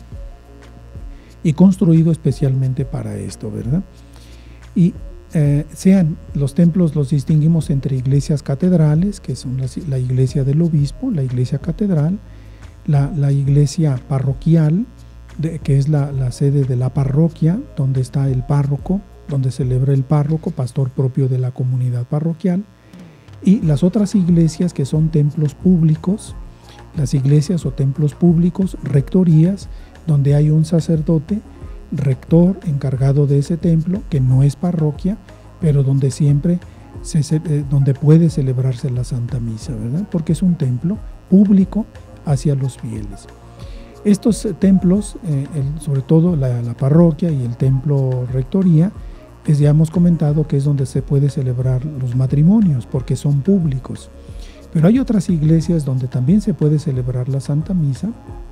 y construido especialmente para esto, ¿verdad? Y sean los templos, los distinguimos entre iglesias catedrales, que son la iglesia del obispo, la iglesia catedral, la iglesia parroquial, que es la sede de la parroquia, donde está el párroco, donde celebra el párroco, pastor propio de la comunidad parroquial, y las otras iglesias que son templos públicos, las iglesias o templos públicos, rectorías, donde hay un sacerdote rector encargado de ese templo, que no es parroquia, pero donde siempre donde puede celebrarse la Santa Misa, ¿verdad? Porque es un templo público hacia los fieles. Estos templos, sobre todo la parroquia y el templo rectoría, ya hemos comentado que es donde se puede celebrar los matrimonios, porque son públicos. Pero hay otras iglesias donde también se puede celebrar la Santa Misa,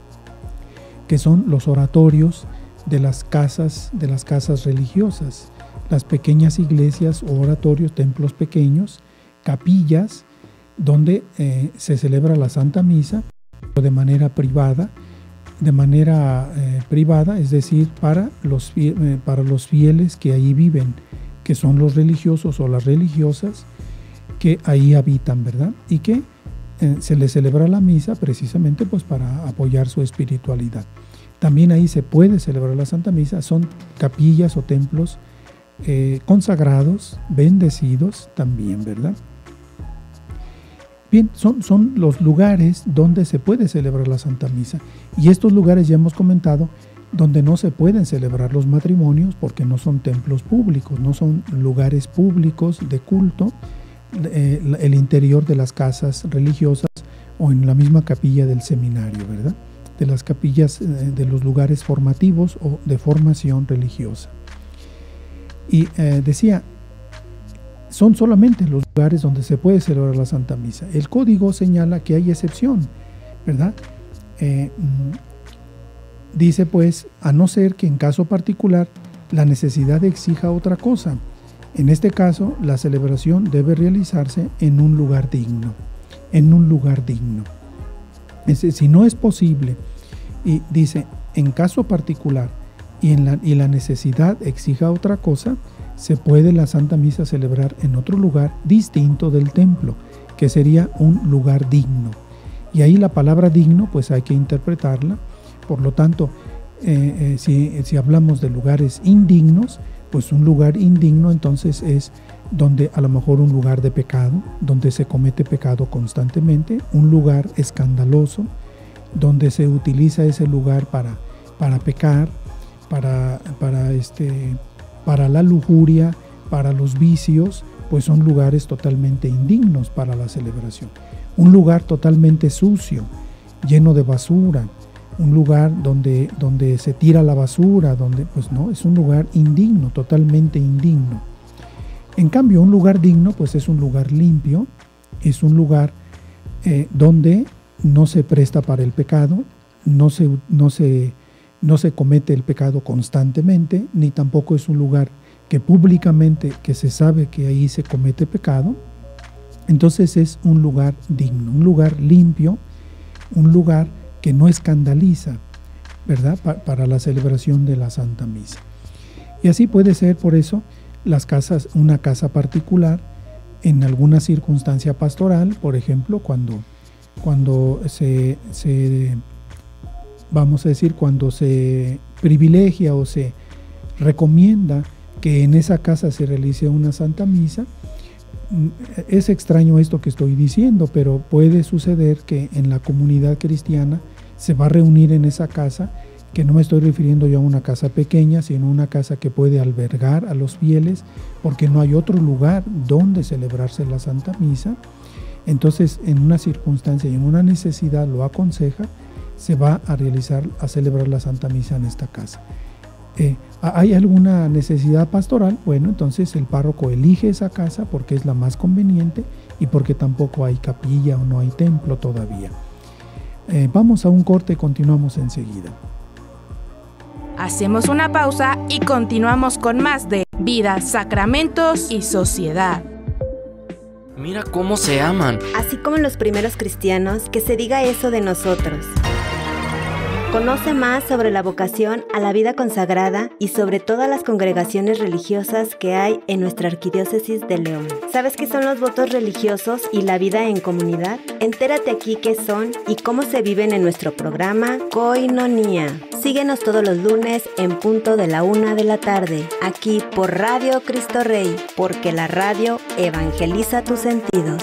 que son los oratorios de las casas religiosas, las pequeñas iglesias o oratorios, templos pequeños, capillas, donde se celebra la Santa Misa de manera privada, es decir, para los fieles que ahí viven, que son los religiosos o las religiosas que ahí habitan, ¿verdad? Y que se les celebra la misa precisamente pues para apoyar su espiritualidad. También ahí se puede celebrar la Santa Misa, son capillas o templos consagrados, bendecidos también, ¿verdad? Bien, son los lugares donde se puede celebrar la Santa Misa. Y estos lugares ya hemos comentado donde no se pueden celebrar los matrimonios porque no son templos públicos, no son lugares públicos de culto, el interior de las casas religiosas o en la misma capilla del seminario, ¿verdad? De las capillas de los lugares formativos o de formación religiosa. Y decía, son solamente los lugares donde se puede celebrar la Santa Misa. El código señala que hay excepción, ¿verdad? Dice pues, a no ser que en caso particular la necesidad exija otra cosa. En este caso, la celebración debe realizarse en un lugar digno, Si no es posible, y dice, en caso particular y la necesidad exija otra cosa, se puede la Santa Misa celebrar en otro lugar distinto del templo, que sería un lugar digno. Y ahí la palabra digno, pues hay que interpretarla. Por lo tanto, si hablamos de lugares indignos, pues un lugar indigno entonces es donde a lo mejor un lugar de pecado, donde se comete pecado constantemente, un lugar escandaloso, donde se utiliza ese lugar para pecar, para la lujuria, para los vicios, pues son lugares totalmente indignos para la celebración. Un lugar totalmente sucio, lleno de basura, un lugar donde se tira la basura, pues no, es un lugar indigno, totalmente indigno. En cambio, un lugar digno, pues es un lugar limpio, es un lugar donde no se presta para el pecado, no se comete el pecado constantemente, ni tampoco es un lugar que públicamente que se sabe que ahí se comete pecado, entonces es un lugar digno, un lugar limpio, un lugar que no escandaliza, ¿verdad? Para la celebración de la Santa Misa. Y así puede ser, por eso, las casas, una casa particular, en alguna circunstancia pastoral, por ejemplo, cuando vamos a decir, cuando se privilegia o se recomienda que en esa casa se realice una Santa Misa. Es extraño esto que estoy diciendo, pero puede suceder que en la comunidad cristiana se va a reunir en esa casa, que no me estoy refiriendo yo a una casa pequeña, sino una casa que puede albergar a los fieles, porque no hay otro lugar donde celebrarse la Santa Misa. Entonces, en una circunstancia y en una necesidad lo aconseja, se va a celebrar la Santa Misa en esta casa. ¿Hay alguna necesidad pastoral? Bueno, entonces el párroco elige esa casa porque es la más conveniente y porque tampoco hay capilla o no hay templo todavía. Vamos a un corte y continuamos enseguida. Hacemos una pausa y continuamos con más de Vida, Sacramentos y Sociedad. Mira cómo se aman. Así como en los primeros cristianos, que se diga eso de nosotros. Conoce más sobre la vocación a la vida consagrada y sobre todas las congregaciones religiosas que hay en nuestra Arquidiócesis de León. ¿Sabes qué son los votos religiosos y la vida en comunidad? Entérate aquí qué son y cómo se viven en nuestro programa Koinonía. Síguenos todos los lunes en punto de la 1 de la tarde, aquí por Radio Cristo Rey, porque la radio evangeliza tus sentidos.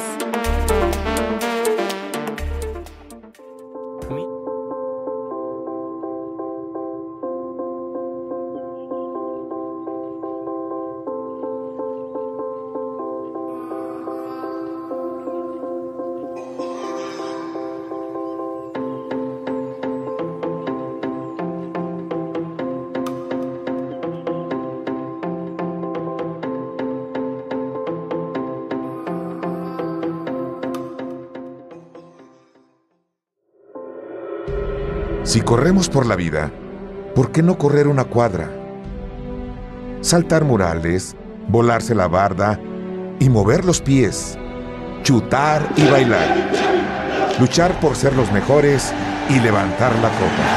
Si corremos por la vida, ¿por qué no correr una cuadra? Saltar murales, volarse la barda y mover los pies, chutar y bailar, luchar por ser los mejores y levantar la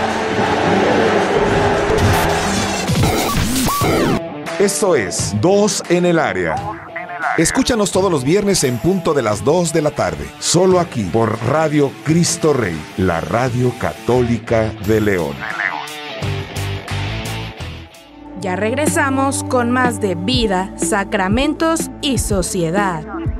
copa. Esto es 2 en el área. Escúchanos todos los viernes en punto de las 2 de la tarde, solo aquí por Radio Cristo Rey, la radio católica de León. Ya regresamos con más de Vida, Sacramentos y Sociedad.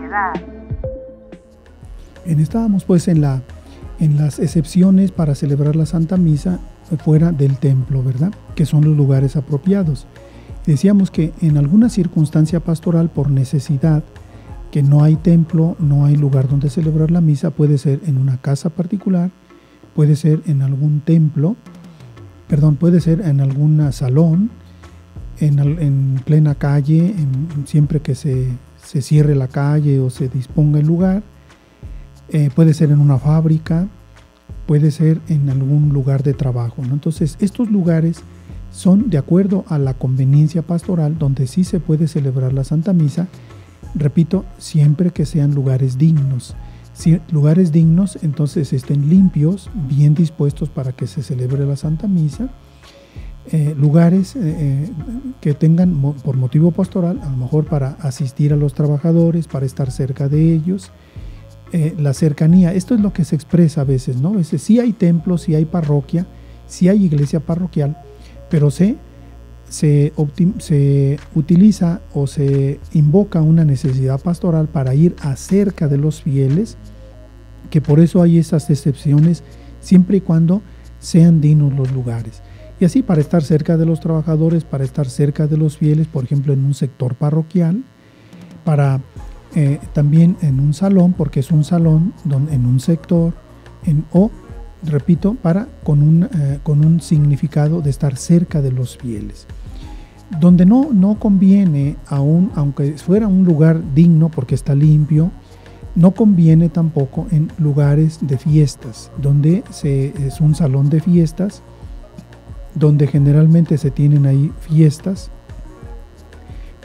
Estábamos pues en las excepciones para celebrar la Santa Misa fuera del templo, ¿verdad? Que son los lugares apropiados. Decíamos que en alguna circunstancia pastoral, por necesidad, que no hay templo, no hay lugar donde celebrar la misa, puede ser en una casa particular, puede ser en algún templo, puede ser en algún salón, en plena calle, siempre que se cierre la calle o se disponga el lugar, puede ser en una fábrica, puede ser en algún lugar de trabajo, ¿no? Entonces, estos lugares son de acuerdo a la conveniencia pastoral donde sí se puede celebrar la Santa Misa, repito, siempre que sean lugares dignos. Si lugares dignos, entonces estén limpios, bien dispuestos para que se celebre la Santa Misa. Lugares que tengan por motivo pastoral, a lo mejor para asistir a los trabajadores, para estar cerca de ellos. La cercanía, esto es lo que se expresa a veces, ¿no? A veces sí hay templo, sí hay parroquia, sí hay iglesia parroquial, pero se utiliza o se invoca una necesidad pastoral para ir acerca de los fieles, que por eso hay esas excepciones, siempre y cuando sean dignos los lugares. Y así para estar cerca de los trabajadores, para estar cerca de los fieles, por ejemplo en un sector parroquial, para también en un salón, porque es un salón en un sector, repito, con un significado de estar cerca de los fieles. Donde no conviene, aunque fuera un lugar digno porque está limpio, no conviene tampoco en lugares de fiestas, donde es un salón de fiestas, donde generalmente se tienen ahí fiestas,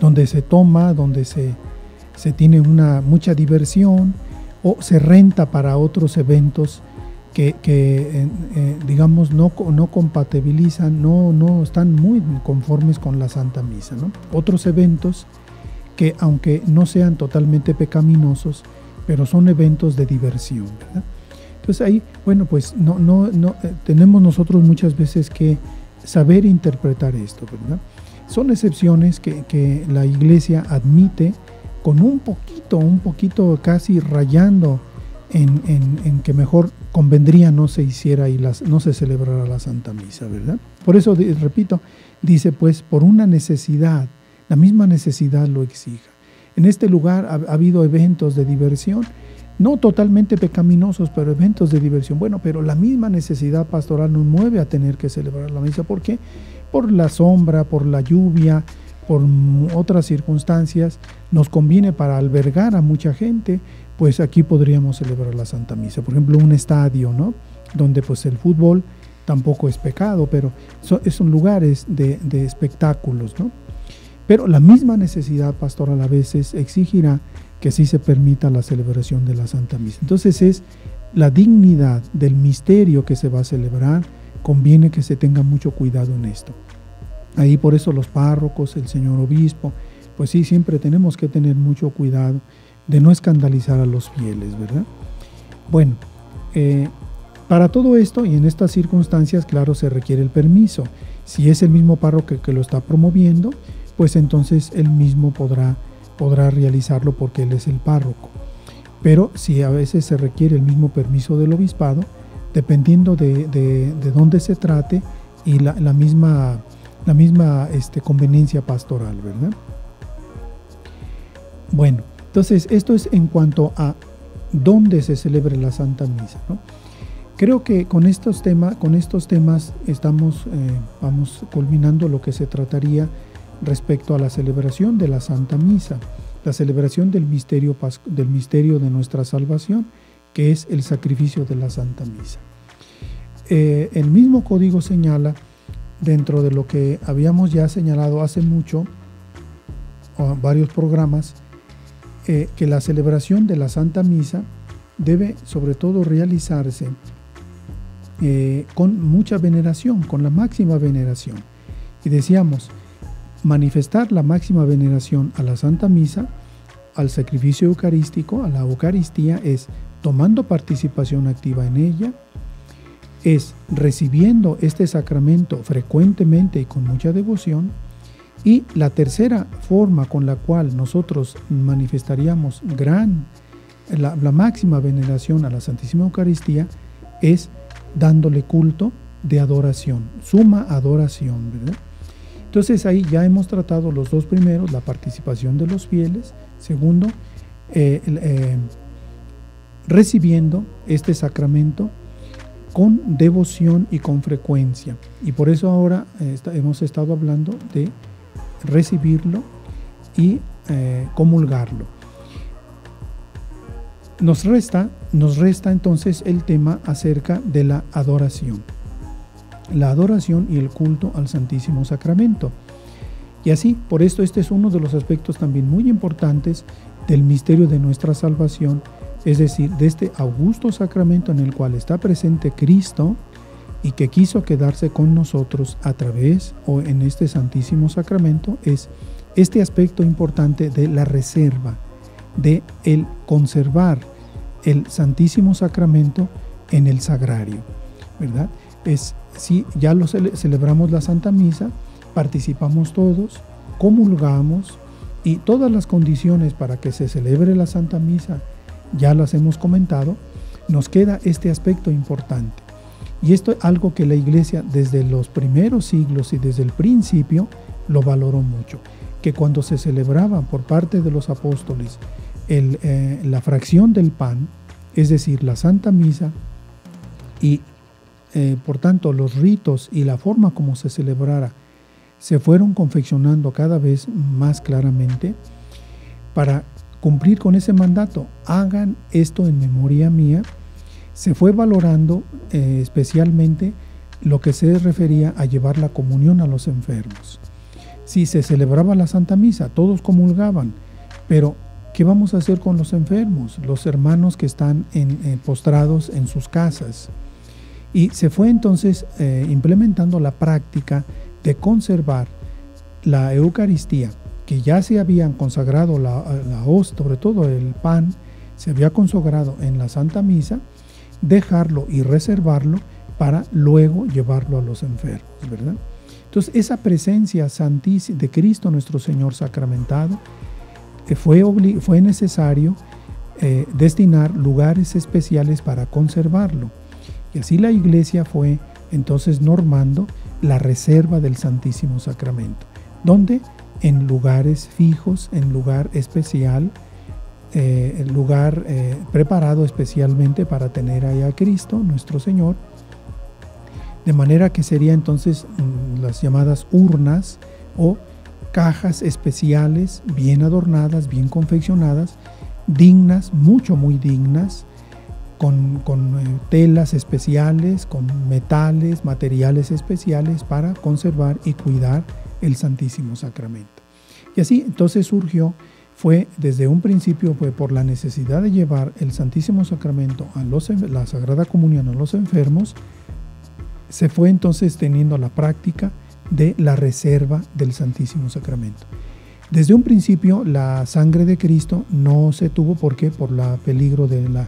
donde se toma, donde se tiene mucha diversión, o se renta para otros eventos que digamos no compatibilizan, no están muy conformes con la Santa Misa, ¿no? Otros eventos que, aunque no sean totalmente pecaminosos, pero son eventos de diversión, ¿verdad? Entonces ahí, bueno, pues tenemos nosotros muchas veces que saber interpretar esto, ¿verdad? Son excepciones que la Iglesia admite con un poquito casi rayando en que mejor convendría no se hiciera y no se celebrara la Santa Misa, ¿verdad? Por eso, repito, dice pues por una necesidad, la misma necesidad lo exija. En este lugar ha habido eventos de diversión, no totalmente pecaminosos, pero eventos de diversión. Bueno, pero la misma necesidad pastoral nos mueve a tener que celebrar la misa. ¿Por qué? Por la sombra, por la lluvia, por otras circunstancias. Nos conviene para albergar a mucha gente, pues aquí podríamos celebrar la Santa Misa. Por ejemplo, un estadio, ¿no? Donde pues el fútbol tampoco es pecado, pero son lugares de espectáculos, ¿no? Pero la misma necesidad pastoral a veces exigirá que sí se permita la celebración de la Santa Misa. Entonces es la dignidad del misterio que se va a celebrar, conviene que se tenga mucho cuidado en esto. Ahí por eso los párrocos, el señor obispo, pues sí, siempre tenemos que tener mucho cuidado de no escandalizar a los fieles, ¿verdad? Bueno, para todo esto y en estas circunstancias, claro, se requiere el permiso. Si es el mismo párroco que lo está promoviendo, pues entonces él mismo podrá realizarlo porque él es el párroco. Pero si a veces se requiere el mismo permiso del obispado, dependiendo de dónde se trate y la misma conveniencia pastoral, ¿verdad? Bueno, entonces esto es en cuanto a dónde se celebre la Santa Misa, ¿no? Creo que con estos temas vamos culminando lo que se trataría respecto a la celebración de la Santa Misa, la celebración del misterio de nuestra salvación, que es el sacrificio de la Santa Misa. El mismo código señala, dentro de lo que habíamos ya señalado hace mucho, varios programas, que la celebración de la Santa Misa debe sobre todo realizarse con mucha veneración, con la máxima veneración. Y decíamos, manifestar la máxima veneración a la Santa Misa, al sacrificio eucarístico, a la Eucaristía, es tomando participación activa en ella, es recibiendo este sacramento frecuentemente y con mucha devoción. Y la tercera forma con la cual nosotros manifestaríamos la máxima veneración a la Santísima Eucaristía es dándole culto de adoración, suma adoración, ¿verdad? Entonces ahí ya hemos tratado los dos primeros, la participación de los fieles. Segundo, recibiendo este sacramento con devoción y con frecuencia. Y por eso ahora hemos estado hablando de recibirlo y comulgarlo. Nos resta entonces el tema acerca de la adoración y el culto al Santísimo Sacramento. Y así, por esto este es uno de los aspectos también muy importantes del misterio de nuestra salvación, es decir, de este augusto sacramento en el cual está presente Cristo y que quiso quedarse con nosotros a través o en este Santísimo Sacramento, es este aspecto importante de la reserva, de el conservar el Santísimo Sacramento en el sagrario, ¿verdad? Si ya celebramos la Santa Misa, participamos todos, comulgamos y todas las condiciones para que se celebre la Santa Misa ya las hemos comentado, nos queda este aspecto importante. Y esto es algo que la Iglesia desde los primeros siglos y desde el principio lo valoró mucho, que cuando se celebraba por parte de los apóstoles la fracción del pan, es decir, la Santa Misa, y por tanto los ritos y la forma como se celebrara se fueron confeccionando cada vez más claramente para cumplir con ese mandato, hagan esto en memoria mía. Se fue valorando especialmente lo que se refería a llevar la comunión a los enfermos. Sí, se celebraba la Santa Misa, todos comulgaban, pero ¿qué vamos a hacer con los enfermos, los hermanos que están postrados en sus casas? Y se fue entonces implementando la práctica de conservar la Eucaristía, que ya se habían consagrado la hostia, sobre todo el pan, se había consagrado en la Santa Misa, dejarlo y reservarlo para luego llevarlo a los enfermos, ¿verdad? Entonces, esa presencia santísima de Cristo nuestro Señor sacramentado, fue necesario destinar lugares especiales para conservarlo. Y así la Iglesia fue entonces normando la reserva del Santísimo Sacramento, donde en lugares fijos, en lugar especial, lugar preparado especialmente para tener ahí a Cristo nuestro Señor, de manera que sería entonces las llamadas urnas o cajas especiales, bien adornadas, bien confeccionadas, dignas, muy dignas, con telas especiales, con metales, materiales especiales para conservar y cuidar el Santísimo Sacramento. Y así entonces surgió, desde un principio fue por la necesidad de llevar el Santísimo Sacramento la Sagrada Comunión a los enfermos. Se fue entonces teniendo la práctica de la reserva del Santísimo Sacramento. Desde un principio la sangre de Cristo no se tuvo, ¿por qué? Por el peligro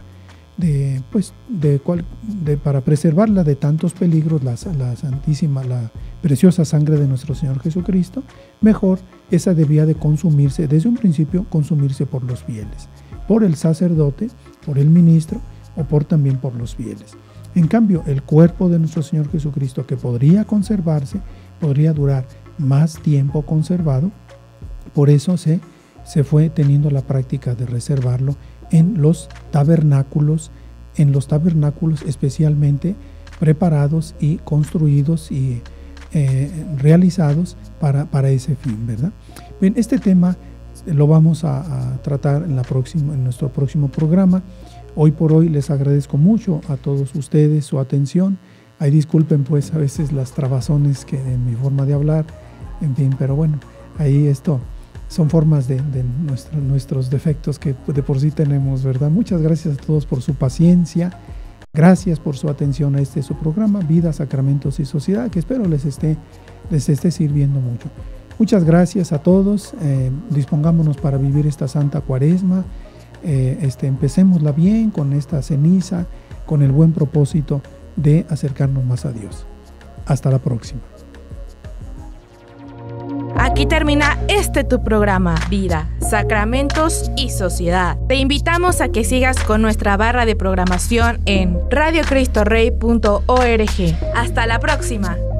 para preservarla de tantos peligros, la santísima, la preciosa sangre de nuestro Señor Jesucristo, mejor esa debía de consumirse, desde un principio consumirse por los fieles, por el sacerdote, por el ministro o también por los fieles. En cambio, el cuerpo de nuestro Señor Jesucristo, que podría conservarse, podría durar más tiempo conservado, por eso se fue teniendo la práctica de reservarlo en los tabernáculos especialmente preparados y construidos y realizados para ese fin, ¿verdad? Bien, este tema lo vamos a tratar en nuestro próximo programa. Hoy por hoy les agradezco mucho a todos ustedes su atención. Ahí disculpen pues a veces las trabazones que en mi forma de hablar, en fin, pero bueno, ahí esto son formas de nuestros defectos que de por sí tenemos, ¿verdad? Muchas gracias a todos por su paciencia. Gracias por su atención a su programa, Vida, Sacramentos y Sociedad, que espero les esté sirviendo mucho. Muchas gracias a todos. Dispongámonos para vivir esta Santa Cuaresma. Empecémosla bien con esta ceniza, con el buen propósito de acercarnos más a Dios. Hasta la próxima. Aquí termina tu programa, Vida, Sacramentos y Sociedad. Te invitamos a que sigas con nuestra barra de programación en radiocristorey.org. Hasta la próxima.